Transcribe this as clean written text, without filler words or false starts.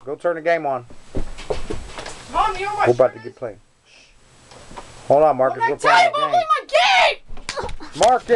Go turn the game on. Mom, you know my We're about to get playing. Hold on, Marcus. We're playing the game. my game! Marcus!